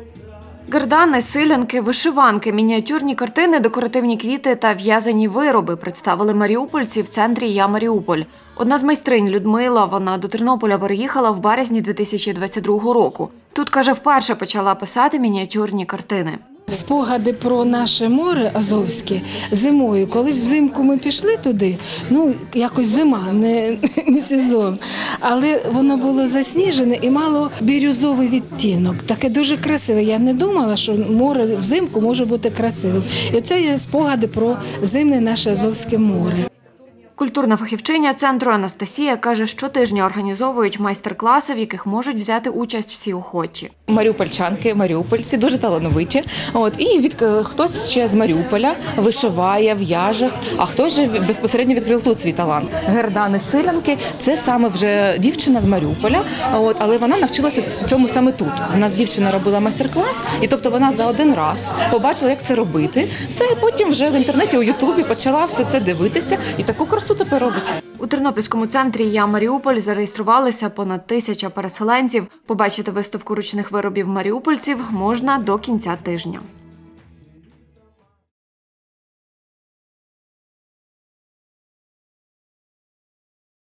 Гердани, силянки, вишиванки, мініатюрні картини, декоративні квіти та в'язані вироби представили маріупольці в центрі «Я Маріуполь». Одна з майстринь Людмила, вона до Тернополя переїхала в березні 2022 року. Тут, каже, вперше почала писати мініатюрні картини. Спогади про наше море Азовське зимою. Колись взимку ми пішли туди, якось зима, не сезон. Але воно було засніжене і мало бірюзовий відтінок. Таке дуже красиве. Я не думала, що море взимку може бути красивим. І оце є спогади про зимне наше Азовське море. Культурна фахівчиня центру Анастасія каже, щотижня організовують майстер-класи, в яких можуть взяти участь всі охочі. Маріупольчанки, маріупольці дуже талановиті. І хтось ще з Маріуполя вишиває, в'яже, а хтось же безпосередньо відкрив тут свій талант. Гердани, силянки – це саме вже дівчина з Маріуполя, але вона навчилася цьому саме тут. У нас дівчина робила майстер-клас, і тобто вона за один раз побачила, як це робити. Все, і потім вже в інтернеті, у Ютубі почала все це дивитися і таку красу тепер робить. У Тернопільському центрі «Я Маріуполь» зареєструвалися понад 1000 переселенців. Побачити виставку ручних виробів маріупольців можна до кінця тижня.